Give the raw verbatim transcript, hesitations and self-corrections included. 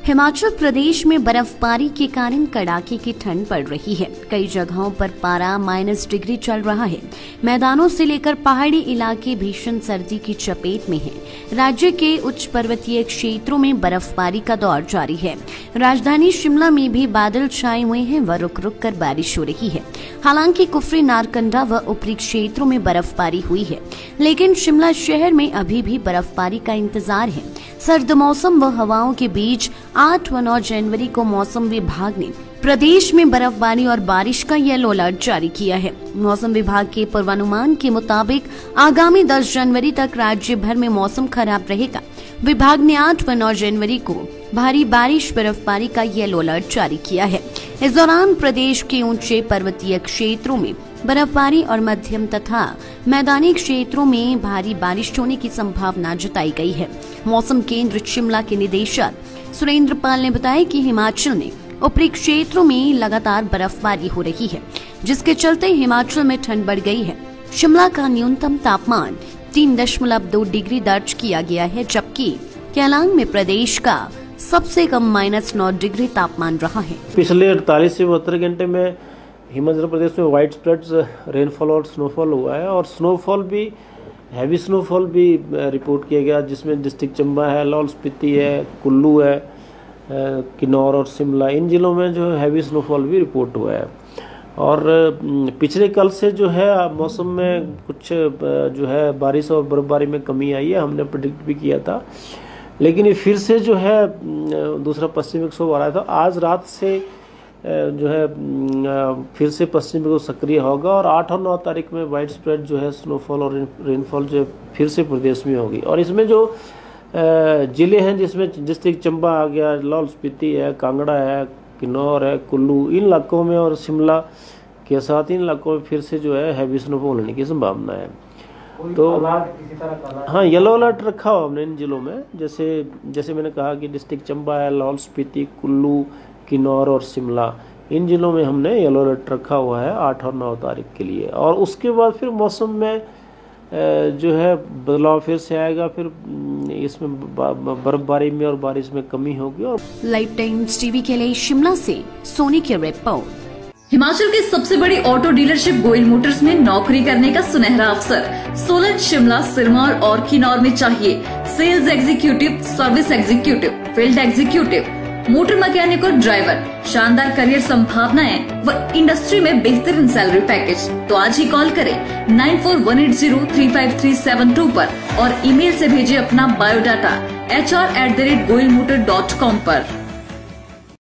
हिमाचल प्रदेश में बर्फबारी के कारण कड़ाके की ठंड पड़ रही है। कई जगहों पर पारा माइनस डिग्री चल रहा है। मैदानों से लेकर पहाड़ी इलाके भीषण सर्दी की चपेट में हैं। राज्य के उच्च पर्वतीय क्षेत्रों में बर्फबारी का दौर जारी है। राजधानी शिमला में भी बादल छाए हुए हैं व रुक रुक कर बारिश हो रही है। हालांकि कुफरी, नारकंडा व ऊपरी क्षेत्रों में बर्फबारी हुई है, लेकिन शिमला शहर में अभी भी बर्फबारी का इंतजार है। सर्द मौसम व हवाओं के बीच आठ व नौ जनवरी को मौसम विभाग ने प्रदेश में बर्फबारी और बारिश का येलो अलर्ट जारी किया है। मौसम विभाग के पूर्वानुमान के मुताबिक आगामी दस जनवरी तक राज्य भर में मौसम खराब रहेगा। विभाग ने आठ व नौ जनवरी को भारी बारिश, बर्फबारी का येलो अलर्ट जारी किया है। इस दौरान प्रदेश के ऊंचे पर्वतीय क्षेत्रों में बर्फबारी और मध्यम तथा मैदानी क्षेत्रों में भारी बारिश होने की संभावना जताई गई है। मौसम केंद्र शिमला के निदेशक सुरेंद्र पाल ने बताया कि हिमाचल में ऊपरी क्षेत्रों में लगातार बर्फबारी हो रही है, जिसके चलते हिमाचल में ठंड बढ़ गई है। शिमला का न्यूनतम तापमान तीन दशमलव दो डिग्री दर्ज किया गया है, जबकि केलांग में प्रदेश का सबसे कम माइनस नौ डिग्री तापमान रहा है। पिछले अड़तालीस से बहत्तर घंटे में हिमाचल प्रदेश में वाइड स्प्रेड रेनफॉल और स्नोफॉल हुआ है, और स्नोफॉल भी हैवी स्नोफॉल भी रिपोर्ट किया गया, जिसमें डिस्ट्रिक्ट चंबा है, लाहौल स्पीति है, कुल्लू है, किन्नौर और शिमला, इन जिलों में जो है हैवी स्नोफॉल भी रिपोर्ट हुआ है। और पिछले कल से जो है मौसम में कुछ जो है बारिश और बर्फबारी में कमी आई है, हमने प्रेडिक्ट भी किया था, लेकिन ये फिर से जो है दूसरा पश्चिमी विक्षोभ आ रहा था। आज रात से जो है फिर से पश्चिमी विक्षोभ सक्रिय होगा और आठ और नौ तारीख में वाइड स्प्रेड जो है स्नोफॉल और रेनफॉल जो फिर से प्रदेश में होगी। और इसमें जो जिले हैं, जिसमें डिस्ट्रिक्ट चंबा आ गया, लाहौल स्पीति है, कांगड़ा है, किन्नौर है, कुल्लू, इन इलाकों में और शिमला के साथ इन इलाकों में फिर से जो है हैवी स्नोफॉल होने की संभावना है। तो हाँ, येलो अलर्ट रखा हुआ हमने इन जिलों में, जैसे जैसे मैंने कहा कि डिस्ट्रिक्ट चंबा है, लाहौल स्पीति, कुल्लू, किन्नौर और शिमला, इन जिलों में हमने येलो अलर्ट रखा हुआ है आठ और नौ तारीख के लिए। और उसके बाद फिर मौसम में जो है बदलाव फिर से आएगा, फिर इसमें बर्फबारी में और बारिश में कमी होगी। और लाइव टाइम्स टीवी के लिए शिमला से सोनी की रिपोर्ट। हिमाचल की सबसे बड़ी ऑटो डीलरशिप गोयल मोटर्स में नौकरी करने का सुनहरा अवसर सोलन, शिमला, सिरमौर और किन्नौर में चाहिए sales executive, service executive, field executive, motor mechanic और ड्राइवर। शानदार करियर संभावनाएं व इंडस्ट्री में बेहतरीन सैलरी पैकेज। तो आज ही कॉल करें nine four one eight zero three five three seven two पर और ईमेल से भेजिए अपना biodata H R at the rate Goyal motor dot com पर।